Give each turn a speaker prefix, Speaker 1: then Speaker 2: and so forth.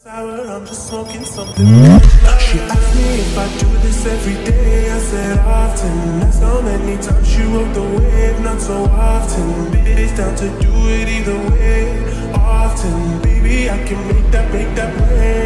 Speaker 1: I'm just smoking something much louder. She asked me if I do this every day. I said often. That's how many times she rode the wave. Not so often. Bitch down to do it either way. Often, baby, I can make that rain.